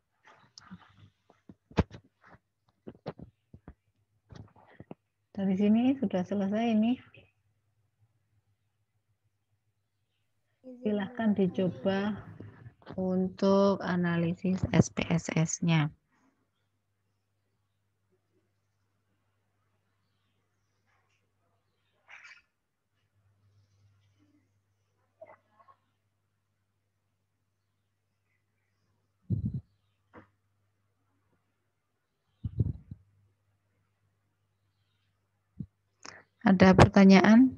Dari sini sudah selesai ini. Silahkan dicoba untuk analisis S P S S-nya. Ada pertanyaan?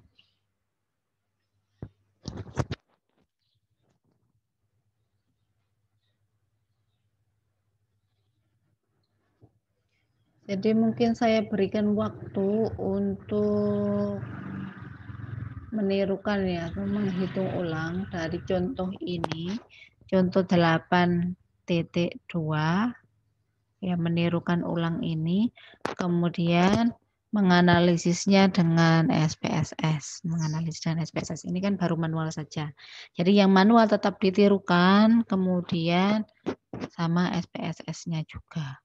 Jadi mungkin saya berikan waktu untuk menirukan ya, atau menghitung ulang dari contoh ini, contoh delapan titik dua, ya menirukan ulang ini, kemudian menganalisisnya dengan S P S S, menganalisis dengan S P S S ini kan baru manual saja. Jadi yang manual tetap ditirukan, kemudian sama S P S S-nya juga.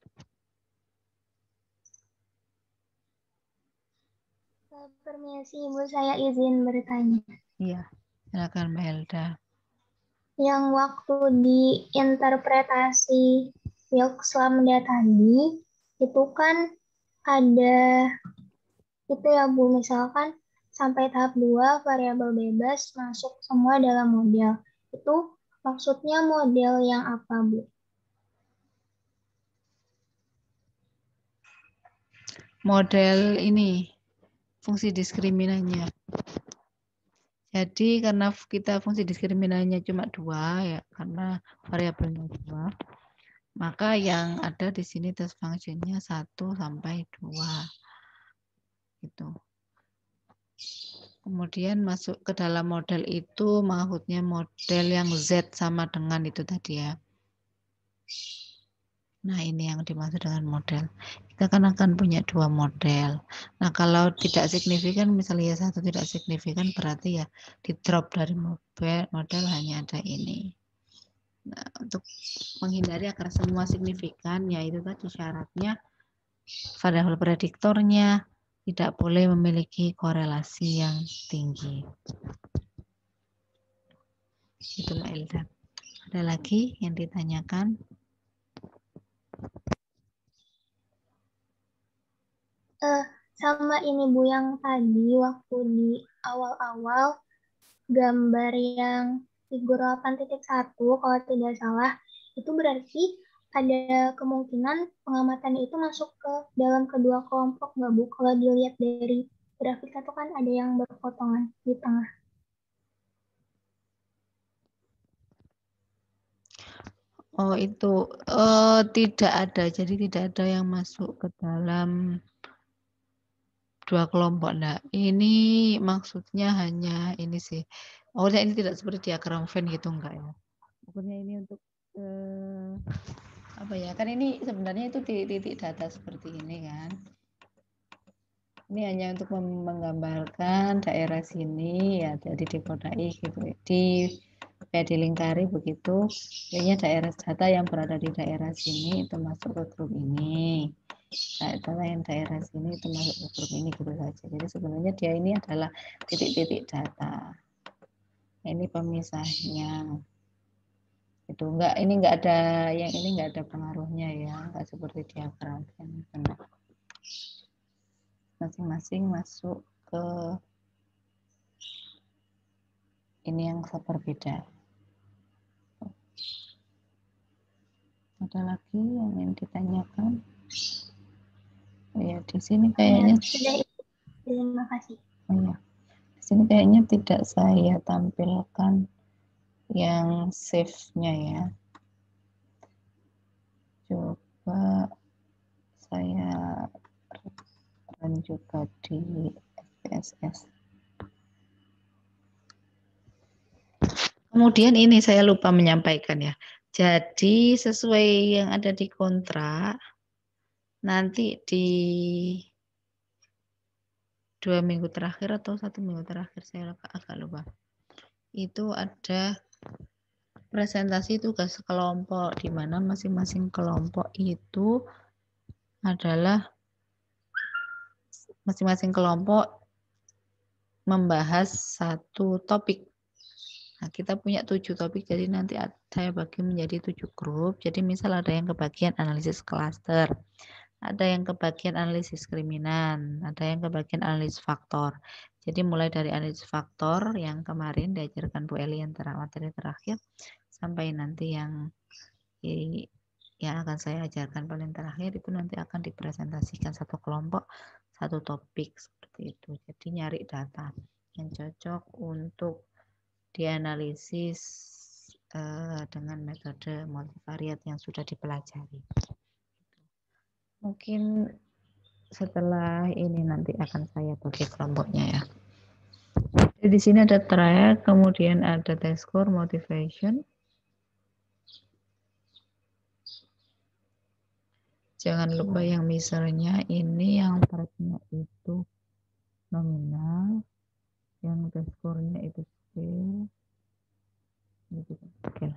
Permisi Ibu, saya izin bertanya. Iya, silakan Mbak Helda. Yang waktu diinterpretasi Yogslamda tadi, itu kan ada, itu ya Bu, misalkan sampai tahap dua variabel bebas masuk semua dalam model. Itu maksudnya model yang apa Bu? Model ini, fungsi diskriminannya. Jadi karena kita fungsi diskriminannya cuma dua ya, karena variabelnya dua, maka yang ada di sini test functionnya satu sampai dua. Gitu. Kemudian masuk ke dalam model itu, maksudnya model yang Z sama dengan itu tadi ya. Nah ini yang dimaksud dengan model. Kita kan akan punya dua model. Nah kalau tidak signifikan, misalnya satu tidak signifikan, berarti ya di drop dari model, model hanya ada ini. Nah, untuk menghindari agar semua signifikan, yaitu tadi syaratnya variabel prediktornya tidak boleh memiliki korelasi yang tinggi. Itu Mbak Elda. Ada lagi yang ditanyakan? Uh, sama ini Bu, yang tadi waktu di awal-awal gambar yang figur delapan titik satu kalau tidak salah, itu berarti ada kemungkinan pengamatan itu masuk ke dalam kedua kelompok nggak Bu? Kalau dilihat dari grafik itu kan ada yang berpotongan di tengah. Oh itu uh, tidak ada, jadi tidak ada yang masuk ke dalam dua kelompok. Nah, ini maksudnya hanya ini sih. Oh, ini tidak seperti diagram Venn gitu enggak ya? Pokoknya ini untuk eh, apa ya? Kan ini sebenarnya itu titik data seperti ini kan. Ini hanya untuk menggambarkan daerah sini ya, jadi dikodai gitu. Di ya dilingkari begitu. Ini daerah data yang berada di daerah sini itu masuk ke grup ini. Data yang daerah sini itu masuk ke grup ini gitu saja. Jadi sebenarnya dia ini adalah titik-titik data. Ini pemisahnya. Itu enggak, ini enggak ada, yang ini enggak ada pengaruhnya ya, enggak seperti diagram. Masing-masing masuk ke ini yang berbeda. Ada lagi yang ingin ditanyakan? Oh ya, di sini kayaknya sudah. Terima kasih. Oh ya, di sini kayaknya tidak saya tampilkan yang save-nya ya. Coba saya run juga di F P S S. Kemudian ini saya lupa menyampaikan ya. Jadi sesuai yang ada di kontrak, nanti di dua minggu terakhir atau satu minggu terakhir, saya agak lupa. Itu ada presentasi tugas kelompok, di mana masing-masing kelompok itu adalah masing-masing kelompok membahas satu topik. Nah, kita punya tujuh topik, jadi nanti saya bagi menjadi tujuh grup. Jadi misal ada yang kebagian analisis klaster, ada yang kebagian analisis kriminan, ada yang kebagian analisis faktor. Jadi mulai dari analisis faktor yang kemarin diajarkan Bu Eli yang materi terakhir, sampai nanti yang yang akan saya ajarkan paling terakhir itu nanti akan dipresentasikan satu kelompok, satu topik seperti itu. Jadi nyari data yang cocok untuk dianalisis uh, dengan metode multivariat yang sudah dipelajari. Mungkin setelah ini nanti akan saya bagi kelompoknya ya. Jadi di sini ada track, kemudian ada test score, motivation. Jangan lupa yang misalnya ini yang tracknya itu nominal, yang test score-nya itu scale. Gitu, scale.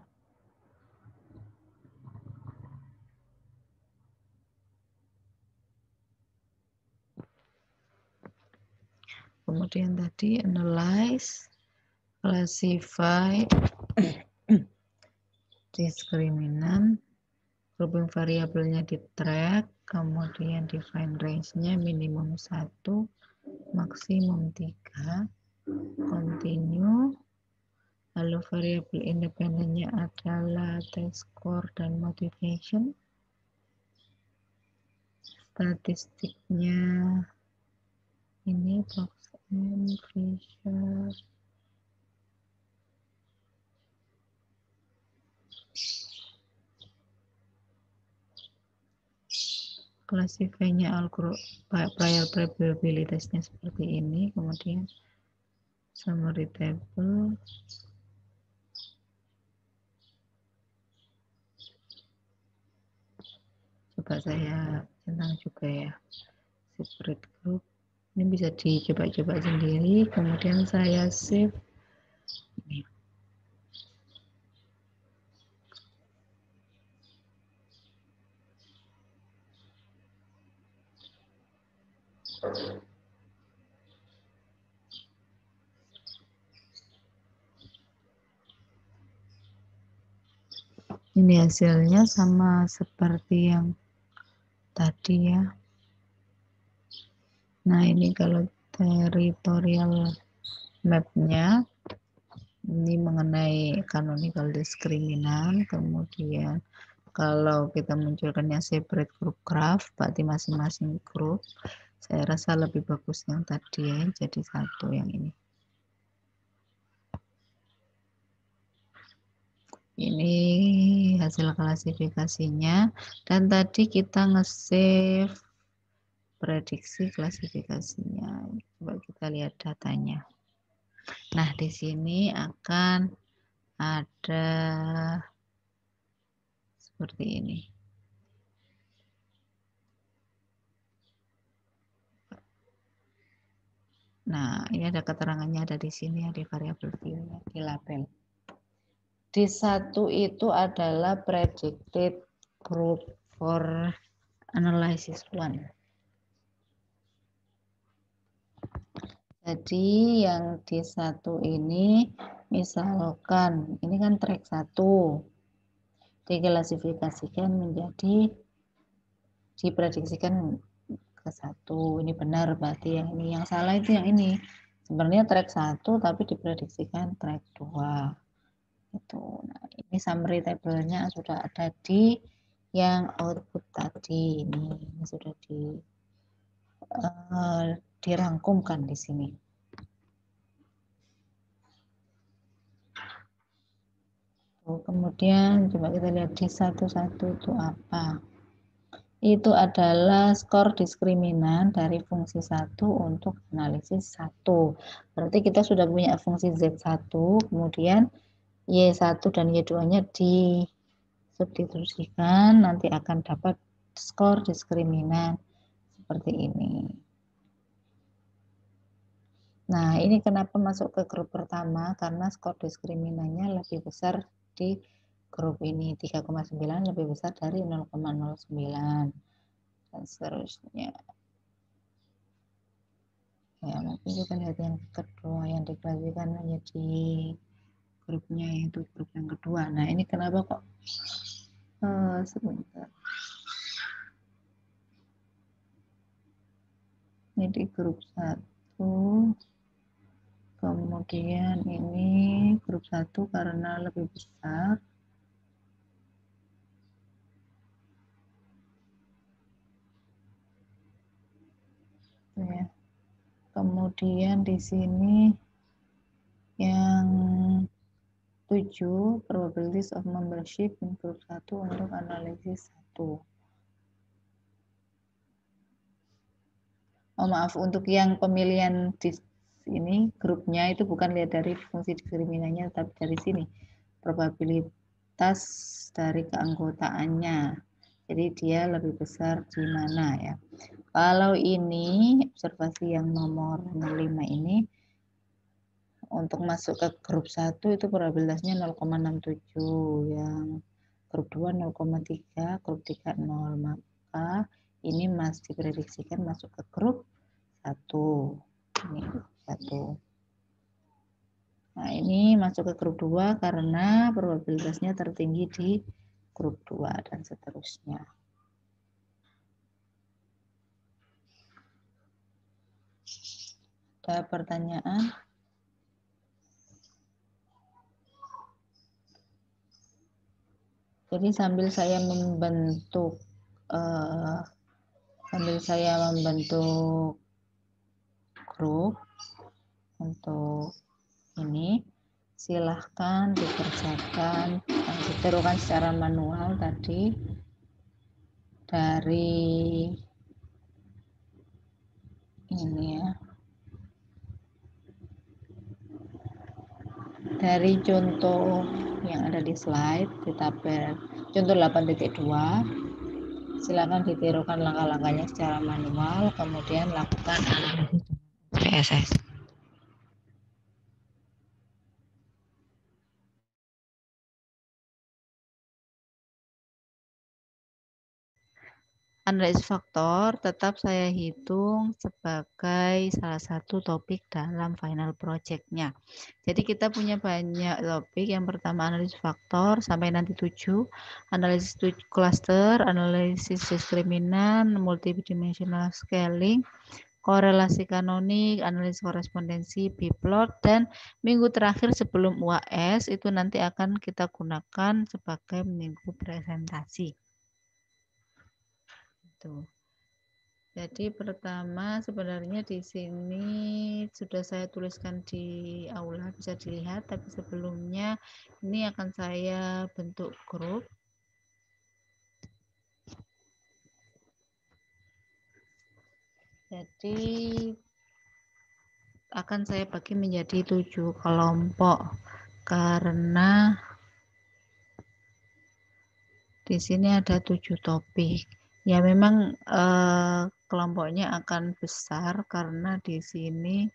Kemudian tadi analyze, classify, diskriminan, grouping variabelnya di track, kemudian define range-nya minimum satu, maksimum tiga, continue, lalu variabel independennya adalah test score dan motivation, statistiknya ini box and Fisher. Klasifikasinya algoritma prior probabilitasnya seperti ini, kemudian summary table, coba saya centang juga ya, separate group, ini bisa dicoba-coba sendiri, kemudian saya save ini. Ini hasilnya sama seperti yang tadi ya. Nah ini kalau territorial map-nya ini mengenai canonical diskriminan, kemudian kalau kita munculkannya separate group graph, berarti masing-masing grup, saya rasa lebih bagus yang tadi ya, jadi satu yang ini. Ini hasil klasifikasinya, dan tadi kita nge-save prediksi klasifikasinya. Coba kita lihat datanya. Nah, di sini akan ada seperti ini. Nah, ini ada keterangannya ada di sini, ada variabel view-nya di label. D satu itu adalah predicted group for analysis one. Jadi yang D satu ini misalkan ini kan track satu diklasifikasikan menjadi diprediksikan ke satu. Ini benar berarti yang ini, yang salah itu yang ini. Sebenarnya track satu tapi diprediksikan track dua. Itu. Nah, ini summary table-nya sudah ada di yang output tadi ini, ini sudah di uh, dirangkumkan di sini. Kemudian coba kita lihat di satu-satu itu apa. Itu adalah skor diskriminan dari fungsi satu untuk analisis satu. Berarti kita sudah punya fungsi Z satu, kemudian Y satu dan Y dua-nya disubstitusikan, nanti akan dapat skor diskriminan seperti ini. Nah, ini kenapa masuk ke grup pertama, karena skor diskriminannya lebih besar di grup ini, tiga koma sembilan lebih besar dari nol koma nol sembilan dan seterusnya. Ya, mungkin kita lihat yang kedua yang diklasifikasikan menjadi grupnya, yaitu grup yang kedua. Nah, ini kenapa kok uh, sebentar. Ini di grup satu. Kemudian ini grup satu karena lebih besar. Ya. Kemudian di sini yang tujuh, probabilities of membership in grup satu untuk analisis satu. Oh maaf, untuk yang pemilihan di ini grupnya itu bukan lihat dari fungsi diskriminannya, tapi dari sini probabilitas dari keanggotaannya. Jadi dia lebih besar di mana ya? Kalau ini observasi yang nomor lima ini untuk masuk ke grup satu itu probabilitasnya nol koma enam tujuh, yang grup dua nol koma tiga, grup tiga nol, maka ini masih diprediksikan masuk ke grup satu. Ini satu. Nah, ini masuk ke grup dua karena probabilitasnya tertinggi di grup dua dan seterusnya. Ada pertanyaan? Jadi sambil saya membentuk uh, sambil saya membentuk grup untuk ini, silahkan dikerjakan, ditirukan secara manual tadi dari ini ya, dari contoh yang ada di slide di tabel contoh delapan titik dua. Silakan ditirukan langkah-langkahnya secara manual, kemudian lakukan analisis P S S. Analisis faktor tetap saya hitung sebagai salah satu topik dalam final project-nya. Jadi kita punya banyak topik. Yang pertama analisis faktor sampai nanti tujuh, analisis cluster, analisis diskriminan, multidimensional scaling, korelasi kanonik, analisis korespondensi, biplot, dan minggu terakhir sebelum U A S itu nanti akan kita gunakan sebagai minggu presentasi. Tuh. Jadi pertama sebenarnya di sini sudah saya tuliskan di aula, bisa dilihat, tapi sebelumnya ini akan saya bentuk grup. Jadi akan saya bagi menjadi tujuh kelompok karena di sini ada tujuh topik. Ya memang eh, kelompoknya akan besar karena di sini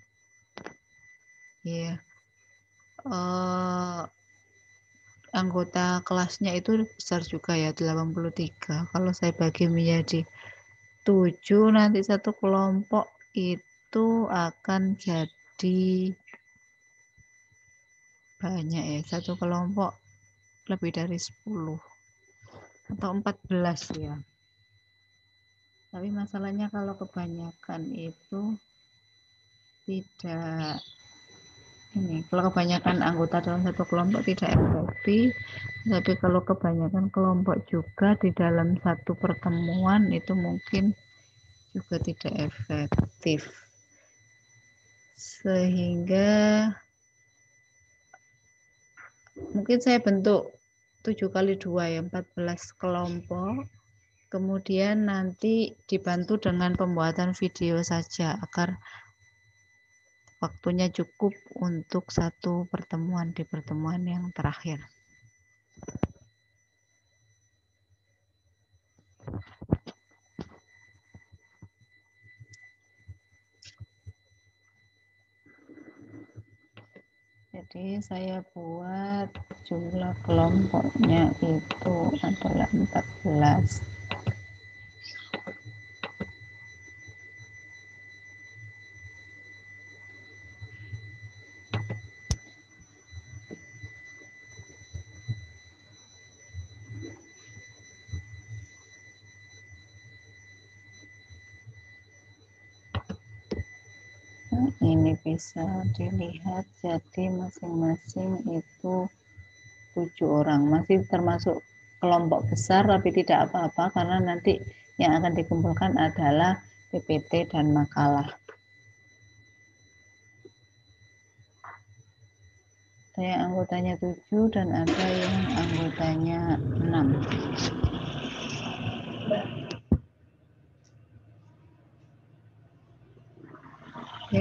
ya eh, anggota kelasnya itu besar juga ya, delapan puluh tiga. Kalau saya bagi menjadi tujuh, nanti satu kelompok itu akan jadi banyak ya. Satu kelompok lebih dari sepuluh atau empat belas ya. Tapi masalahnya kalau kebanyakan itu tidak ini. Kalau kebanyakan anggota dalam satu kelompok tidak efektif, tapi kalau kebanyakan kelompok juga di dalam satu pertemuan itu mungkin juga tidak efektif. Sehingga mungkin saya bentuk tujuh kali dua ya, empat belas kelompok. Kemudian nanti dibantu dengan pembuatan video saja agar waktunya cukup untuk satu pertemuan di pertemuan yang terakhir. Jadi saya buat jumlah kelompoknya itu adalah empat belas. Nah, ini bisa dilihat, jadi masing-masing itu tujuh orang, masih termasuk kelompok besar tapi tidak apa-apa karena nanti yang akan dikumpulkan adalah P P T dan makalah. Ada yang anggotanya tujuh dan ada yang anggotanya enam. Oke.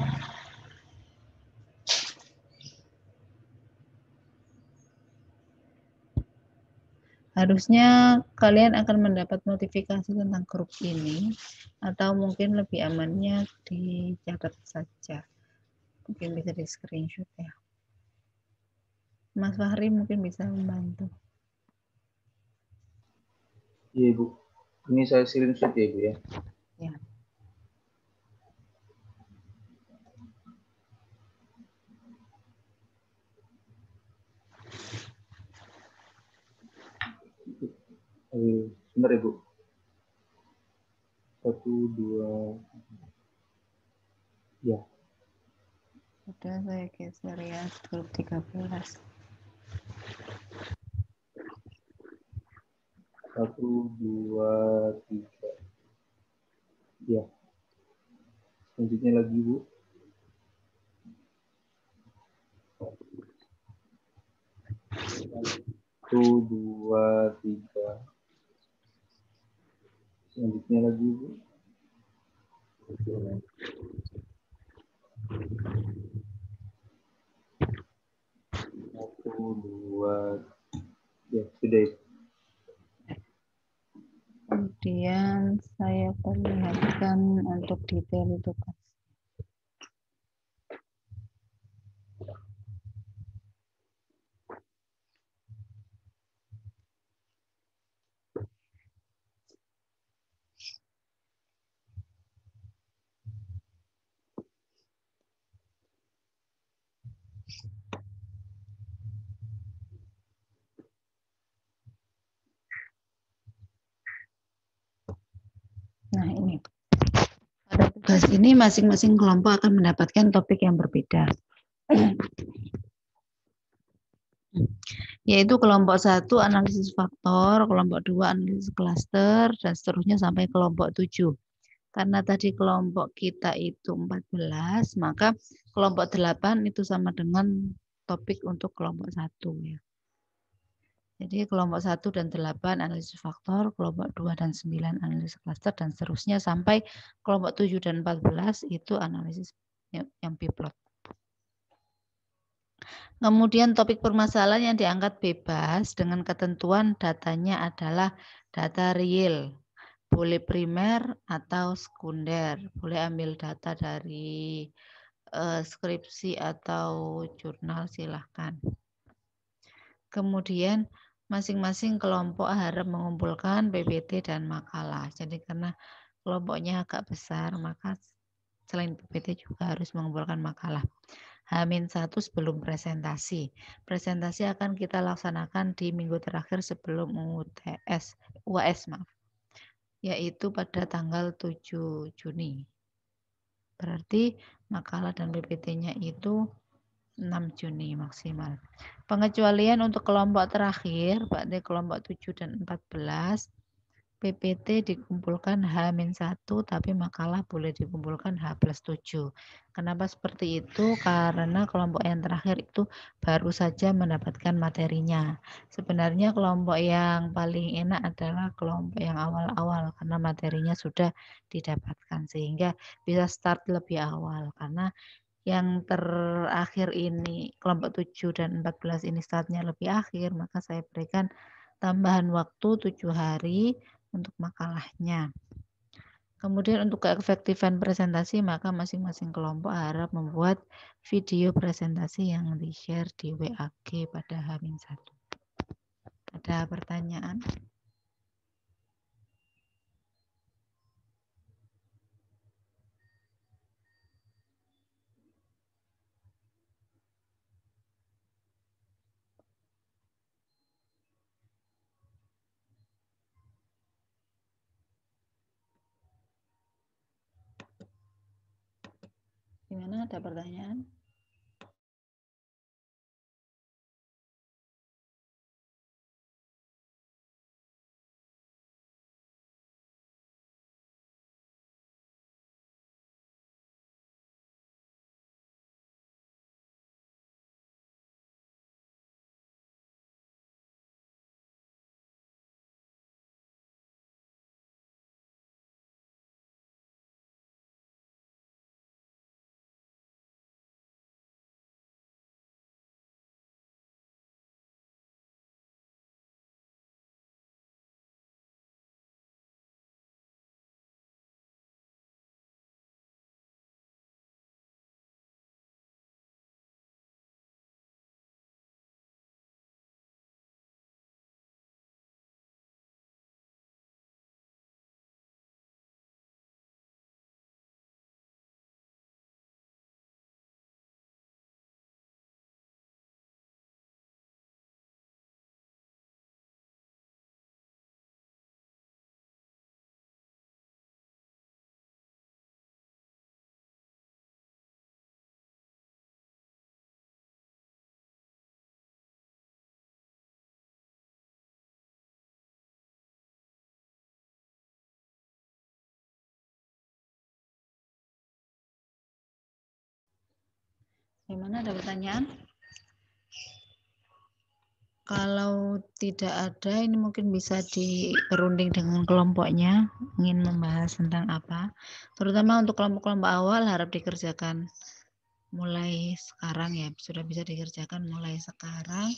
Harusnya kalian akan mendapat notifikasi tentang grup ini, atau mungkin lebih amannya dicatat saja. Mungkin bisa di screenshot ya. Mas Fahri mungkin bisa membantu. Iya Ibu, ini saya screenshot ya Ibu ya. Ya. Sebentar Ibu. Satu, dua, ya. Sudah saya geser ya, grup tiga belas. Satu, dua, tiga. Ya. Selanjutnya lagi Bu. Satu, dua, tiga. Selanjutnya lagi Bu. Satu, dua, ya sudah. Kemudian saya perlihatkan untuk detail tugas. Nah ini, pada tugas ini masing-masing kelompok akan mendapatkan topik yang berbeda. Yaitu kelompok satu analisis faktor, kelompok dua analisis klaster, dan seterusnya sampai kelompok tujuh. Karena tadi kelompok kita itu empat belas, maka kelompok delapan itu sama dengan topik untuk kelompok satu ya. Jadi kelompok satu dan delapan analisis faktor, kelompok dua dan sembilan analisis klaster, dan seterusnya sampai kelompok tujuh dan empat belas itu analisis yang B-plot. Kemudian topik permasalahan yang diangkat bebas dengan ketentuan datanya adalah data real. Boleh primer atau sekunder. Boleh ambil data dari uh, skripsi atau jurnal, silahkan. Kemudian masing-masing kelompok harap mengumpulkan P P T dan makalah. Jadi karena kelompoknya agak besar, maka selain P P T juga harus mengumpulkan makalah. H minus satu sebelum presentasi. Presentasi akan kita laksanakan di minggu terakhir sebelum U T S, U A S maaf, yaitu pada tanggal tujuh Juni. Berarti makalah dan P P T-nya itu enam Juni maksimal. Pengecualian untuk kelompok terakhir, berarti kelompok tujuh dan empat belas, P P T dikumpulkan H minus satu, tapi makalah boleh dikumpulkan H plus tujuh. Kenapa seperti itu? Karena kelompok yang terakhir itu baru saja mendapatkan materinya. Sebenarnya kelompok yang paling enak adalah kelompok yang awal-awal, karena materinya sudah didapatkan, sehingga bisa start lebih awal. Karena yang terakhir ini, kelompok tujuh dan empat belas ini startnya lebih akhir, maka saya berikan tambahan waktu tujuh hari untuk makalahnya. Kemudian untuk keefektifan presentasi, maka masing-masing kelompok harap membuat video presentasi yang di-share di W A G pada H minus satu. Ada pertanyaan? Gimana, ada pertanyaan? Gimana, ada pertanyaan? Kalau tidak ada, ini mungkin bisa dirunding dengan kelompoknya, ingin membahas tentang apa. Terutama untuk kelompok-kelompok awal harap dikerjakan mulai sekarang ya, sudah bisa dikerjakan mulai sekarang.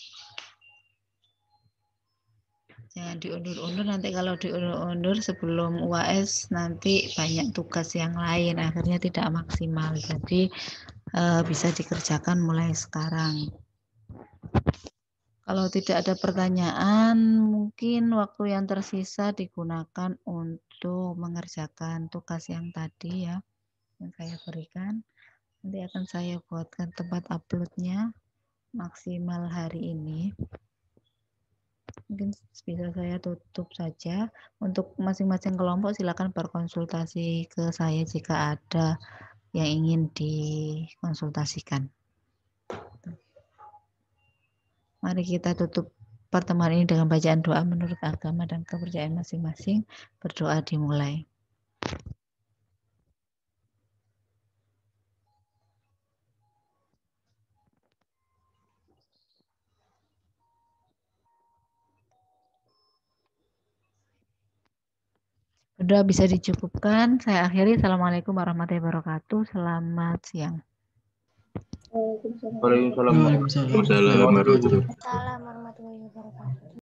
Jangan diundur-undur, nanti kalau diundur-undur sebelum U A S nanti banyak tugas yang lain, akhirnya tidak maksimal. Jadi eh, bisa dikerjakan mulai sekarang. Kalau tidak ada pertanyaan, mungkin waktu yang tersisa digunakan untuk mengerjakan tugas yang tadi ya, yang saya berikan. Nanti akan saya buatkan tempat uploadnya maksimal hari ini. Mungkin bisa saya tutup saja. Untuk masing-masing kelompok silakan berkonsultasi ke saya jika ada yang ingin dikonsultasikan. Mari kita tutup pertemuan ini dengan bacaan doa menurut agama dan kepercayaan masing-masing. Berdoa dimulai. Berdoa bisa dicukupkan. Saya akhiri. Assalamualaikum warahmatullahi wabarakatuh. Selamat siang. Waalaikumsalam. Waalaikumsalam warahmatullahi wabarakatuh. Waalaikumsalam warahmatullahi wabarakatuh.